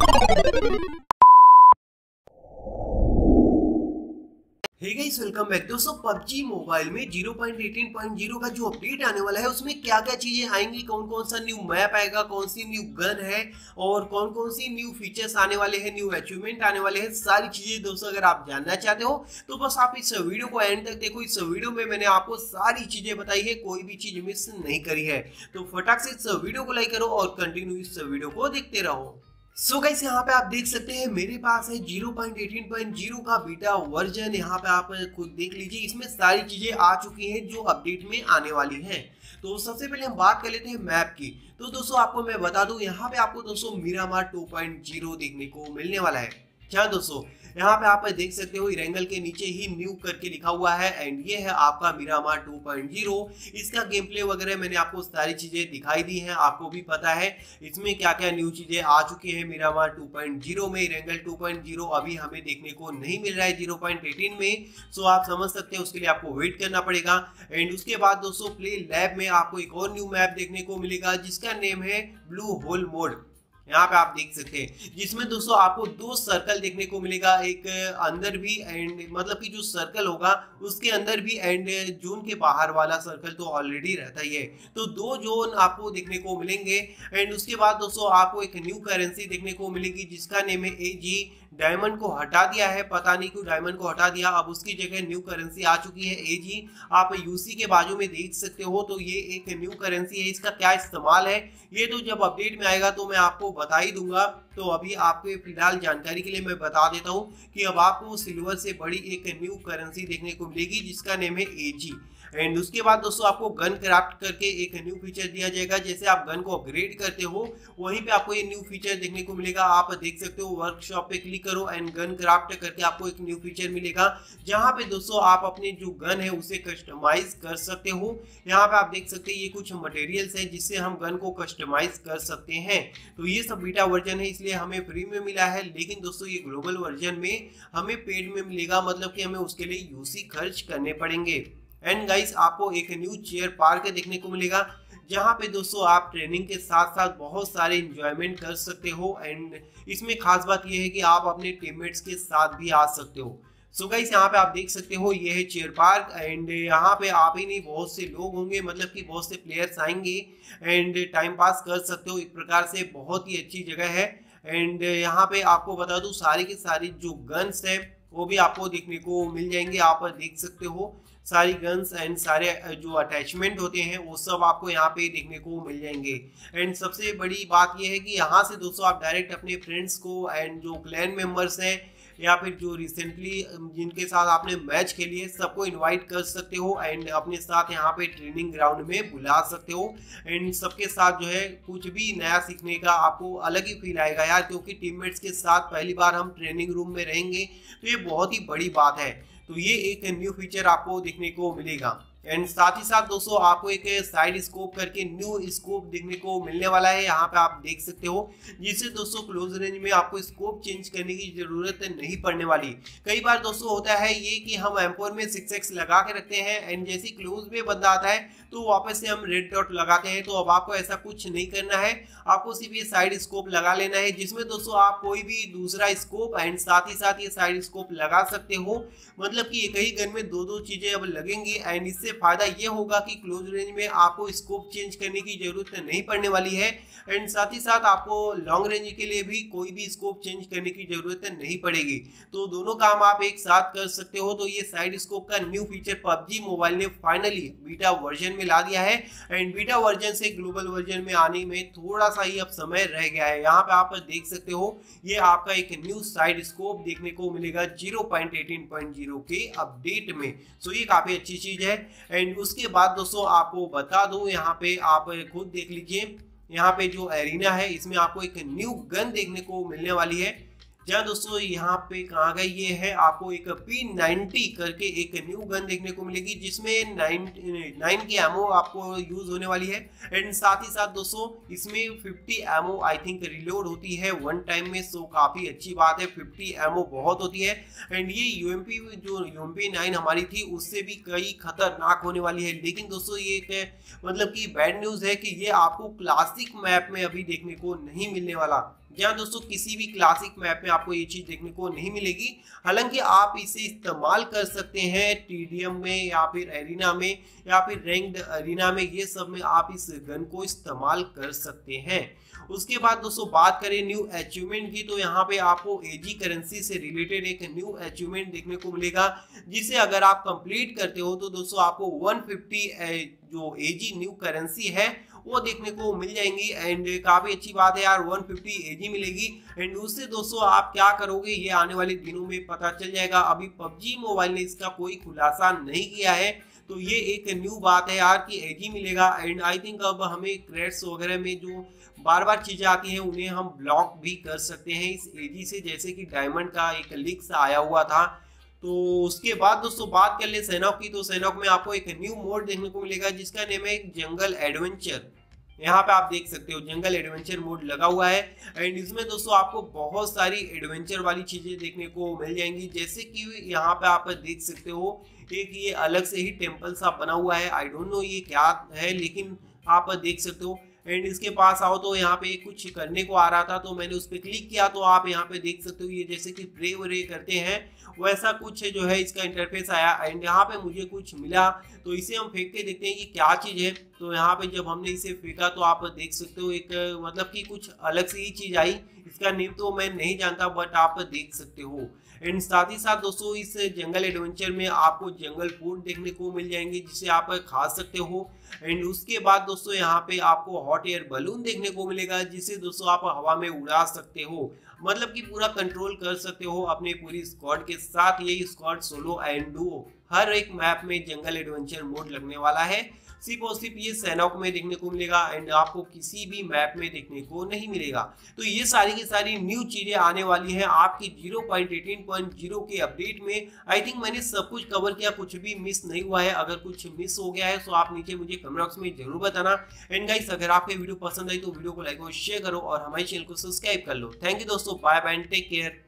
हे guys, welcome back. दोस्तों, PUBG mobile में 0.18.0 का जो अपडेट आने वाला है उसमें क्या क्या चीजें आएंगी, कौन कौन सा न्यू मैप आएगा, कौन सी न्यू गन है और कौन कौन सी न्यू फीचर्स आने वाले हैं, न्यू अचीवमेंट आने वाले हैं, सारी चीजें दोस्तों अगर आप जानना चाहते हो तो बस आप इस वीडियो को एंड तक देखो। इस वीडियो में मैंने आपको सारी चीजें बताई है, कोई भी चीज मिस नहीं करी है। तो फटाक से इस वीडियो को लाइक करो और कंटिन्यू इस वीडियो को देखते रहो। सो गाइस, यहाँ पे आप देख सकते हैं मेरे पास है 0.18.0 का बीटा वर्जन। यहाँ पे आप खुद देख लीजिए, इसमें सारी चीजें आ चुकी हैं जो अपडेट में आने वाली हैं। तो सबसे पहले हम बात कर लेते हैं मैप की। तो दोस्तों आपको मैं बता दूं, यहाँ पे आपको दोस्तों मिरामार 2.0 देखने को मिलने वाला है। क्या दोस्तों, यहाँ पे आप देख सकते हो इरेंगल के नीचे ही न्यू करके लिखा हुआ है एंड ये है आपका मिरामार 2.0। इसका गेम प्ले वगैरह मैंने आपको सारी चीजें दिखाई दी हैं, आपको भी पता है इसमें क्या क्या न्यू चीजें आ चुकी हैं मिरामार 2.0 में। इरेंगल 2.0 अभी हमें देखने को नहीं मिल रहा है 0.18 में, सो आप समझ सकते हैं उसके लिए आपको वेट करना पड़ेगा। एंड उसके बाद दोस्तों प्ले लैब में आपको एक और न्यू मैप देखने को मिलेगा जिसका नेम है ब्लू होल मोड। यहाँ पे आप देख सकते हैं जिसमें दोस्तों आपको दो सर्कल देखने को मिलेगा, एक अंदर भी एंड मतलब कि जो सर्कल होगा उसके अंदर भी एंड जोन के बाहर वाला सर्कल तो ऑलरेडी रहता ही है। तो दो जोन आपको देखने को मिलेंगे। एंड उसके बाद दोस्तों आपको एक न्यू करेंसी देखने को मिलेगी जिसका नेम है एजी। डायमंड को हटा दिया है, पता नहीं क्यों डायमंड को हटा दिया, अब उसकी जगह न्यू करेंसी आ चुकी है एजी। आप यूसी के बाजू में देख सकते हो। तो ये एक न्यू करेंसी है, इसका क्या इस्तेमाल है ये तो जब अपडेट में आएगा तो मैं आपको बता ही दूंगा। तो अभी आपके फिलहाल जानकारी के लिए मैं बता देता हूँ कि अब आपको सिल्वर से बड़ी एक न्यू करेंसी देखने को मिलेगी जिसका नेम है एजी। एंड उसके बाद दोस्तों आपको गन क्राफ्ट करके एक न्यू फीचर दिया जाएगा। जैसे आप गन को अपग्रेड करते हो वहीं पे आपको ये न्यू फीचर देखने को मिलेगा। आप देख सकते हो वर्कशॉप पे क्लिक करो एंड गन क्राफ्ट करके आपको एक न्यू फीचर मिलेगा जहां पे दोस्तों आप अपने जो गन है उसे कस्टमाइज कर सकते हो। यहाँ पे आप देख सकते हैं ये कुछ मटेरियल्स है जिससे हम गन को कस्टमाइज कर सकते हैं। तो ये सब बीटा वर्जन है इसलिए हमें फ्री में मिला है, लेकिन दोस्तों ये ग्लोबल वर्जन में हमें पेड में मिलेगा, मतलब कि हमें उसके लिए यूसी खर्च करने पड़ेंगे। एंड गाइस, आपको एक न्यू चेयर पार्क देखने को मिलेगा जहां पे दोस्तों आप ट्रेनिंग के साथ साथ बहुत सारे इंजॉयमेंट कर सकते हो। एंड इसमें खास बात यह है कि आप अपने टीममेट्स के साथ भी आ सकते हो। सो गाइस, यहाँ पे आप देख सकते हो ये है चेयर पार्क एंड यहाँ पे आप ही नहीं बहुत से लोग होंगे, मतलब कि बहुत से प्लेयर्स आएंगे एंड टाइम पास कर सकते हो। एक प्रकार से बहुत ही अच्छी जगह है। एंड यहाँ पे आपको बता दूं सारी की सारी जो गन्स है वो भी आपको देखने को मिल जाएंगे। आप देख सकते हो सारी गन्स एंड सारे जो अटैचमेंट होते हैं वो सब आपको यहाँ पे देखने को मिल जाएंगे। एंड सबसे बड़ी बात यह है कि यहाँ से दोस्तों आप डायरेक्ट अपने फ्रेंड्स को एंड जो क्लैन मेंबर्स हैं या फिर जो रिसेंटली जिनके साथ आपने मैच खेली है सबको इनवाइट कर सकते हो एंड अपने साथ यहाँ पे ट्रेनिंग ग्राउंड में बुला सकते हो। एंड सबके साथ जो है कुछ भी नया सीखने का आपको अलग ही फील आएगा यार, क्योंकि टीममेट्स के साथ पहली बार हम ट्रेनिंग रूम में रहेंगे तो ये बहुत ही बड़ी बात है। तो ये एक न्यू फीचर आपको देखने को मिलेगा। एंड साथ ही साथ दोस्तों आपको एक साइड स्कोप करके न्यू स्कोप देखने को मिलने वाला है, यहाँ पे आप देख सकते हो, जिससे दोस्तों क्लोज रेंज में आपको स्कोप चेंज करने की जरूरत नहीं पड़ने वाली। कई बार दोस्तों होता है ये कि हम M4 में 6x लगा के रखते हैं एंड जैसे क्लोज में बंदा आता है तो वापस से हम रेड डॉट लगाते हैं। तो अब आपको ऐसा कुछ नहीं करना है, आपको सिर्फ ये साइड स्कोप लगा लेना है जिसमें दोस्तों आप कोई भी दूसरा स्कोप एंड साथ ही साथ ये साइड स्कोप लगा सकते हो। मतलब कि एक ही गन में दो दो चीजें अब लगेंगी एंड इससे फायदा ये होगा कि क्लोज रेंज में आपको स्कोप चेंज करने की जरूरत नहीं पड़ने वाली है। एंड साथ ही साथ आपको लॉन्ग रेंज के लिए भी कोई भी स्कोप चेंज करने की जरूरत नहीं पड़ेगी। तो दोनों काम आप एक साथ कर सकते हो। तो ये साइड स्कोप का न्यू फीचर पबजी मोबाइल ने फाइनली बीटा वर्जन में ला दिया है एंड बीटा वर्जन से ग्लोबल वर्जन में आने में थोड़ा सा ही अब समय रह गया है। यहाँ पे आप देख सकते हो ये आपका एक न्यू साइड स्कोप देखने को मिलेगा 0.18.0 के अपडेट में। सो ये काफी अच्छी चीज है। एंड उसके बाद दोस्तों आपको बता दूं, यहाँ पे आप खुद देख लीजिए, यहाँ पे जो एरिना है इसमें आपको एक न्यू गन देखने को मिलने वाली है। जहाँ दोस्तों यहाँ पे कहाँ गई, ये है आपको एक P90 करके एक न्यू गन देखने को मिलेगी जिसमें 9 की एमओ आपको यूज होने वाली है। एंड साथ ही साथ दोस्तों इसमें 50 एमओ आई थिंक रिलोड होती है वन टाइम में। सो काफी अच्छी बात है, 50 एमओ बहुत होती है। एंड ये यूएमपी जो यूएमपी 9 हमारी थी उससे भी कई खतरनाक होने वाली है। लेकिन दोस्तों ये एक मतलब कि बैड न्यूज है कि ये आपको क्लासिक मैप में अभी देखने को नहीं मिलने वाला। जहाँ दोस्तों किसी भी क्लासिक मैप में आपको ये चीज देखने को नहीं मिलेगी। हालांकि आप इसे इस्तेमाल कर सकते हैं टीडीएम में या फिर एरिना में या फिर रैंक्ड एरिना में, ये सब में आप इस गन को इस्तेमाल कर सकते हैं। उसके बाद दोस्तों बात करें न्यू अचीवमेंट की, तो यहाँ पे आपको एजी करेंसी से रिलेटेड एक न्यू अचीवमेंट देखने को मिलेगा, जिसे अगर आप कंप्लीट करते हो तो दोस्तों आपको 150 जो एजी न्यू करेंसी है वो देखने को मिल जाएंगी। एंड काफी अच्छी बात है यार, 150 एजी मिलेगी। एंड उससे दोस्तों आप क्या करोगे ये आने वाले दिनों में पता चल जाएगा। अभी पबजी मोबाइल ने इसका कोई खुलासा नहीं किया है, तो ये एक न्यू बात है यार कि एजी मिलेगा। एंड आई थिंक अब हमें क्रेड्स वगैरह में जो बार बार चीजें आती हैं उन्हें हम ब्लॉक भी कर सकते हैं इस एजी से, जैसे कि डायमंड का एक लीक सा आया हुआ था। तो उसके बाद दोस्तों बात कर ले सैनॉक की, तो सैनॉक में आपको एक न्यू मोड देखने को मिलेगा जिसका नेम है जंगल एडवेंचर। यहाँ पे आप देख सकते हो जंगल एडवेंचर मोड लगा हुआ है। एंड इसमें दोस्तों आपको बहुत सारी एडवेंचर वाली चीजें देखने को मिल जाएंगी, जैसे कि यहाँ पे आप देख सकते हो एक ये अलग से ही टेम्पल सा बना हुआ है। आई डोंट नो ये क्या है, लेकिन आप देख सकते हो। एंड इसके पास आओ तो यहाँ पे कुछ करने को आ रहा था, तो मैंने उस पर क्लिक किया, तो आप यहाँ पे देख सकते हो ये जैसे कि प्रे वरे करते हैं वैसा कुछ जो है इसका इंटरफेस आया। एंड यहाँ पे मुझे कुछ मिला, तो इसे हम फेंक के देखते हैं कि क्या चीज है। तो यहाँ पे जब हमने इसे फेंका तो आप देख सकते हो एक मतलब कि कुछ अलग से ही चीज आई। इसका नेम तो मैं नहीं जानता, बट आप देख सकते हो। एंड साथ ही साथ दोस्तों इस जंगल एडवेंचर में आपको जंगल फूड देखने को मिल जाएंगे जिसे आप खा सकते हो। एंड उसके बाद दोस्तों यहाँ पे आपको हॉट एयर बलून देखने को मिलेगा, जिसे दोस्तों आप हवा में उड़ा सकते हो, मतलब कि पूरा कंट्रोल कर सकते हो अपने पूरी स्क्वाड के साथ। ये स्क्वाड सोलो एंड डुओ हर एक मैप में जंगल एडवेंचर मोड लगने वाला है। सिर्फ और सिर्फ ये सैनॉक में देखने को मिलेगा एंड आपको किसी भी मैप में देखने को नहीं मिलेगा। तो ये सारी की सारी न्यू चीजें आने वाली हैं आपकी 0.18.0 के अपडेट में। आई थिंक मैंने सब कुछ कवर किया, कुछ भी मिस नहीं हुआ है। अगर कुछ मिस हो गया है तो आप नीचे मुझे कमेंट बॉक्स में जरूर बताना। एंड गाइस अगर आपको वीडियो पसंद आई तो वीडियो को लाइक और शेयर करो और हमारे चैनल को सब्सक्राइब कर लो। थैंक यू दोस्तों, bye bye and take care.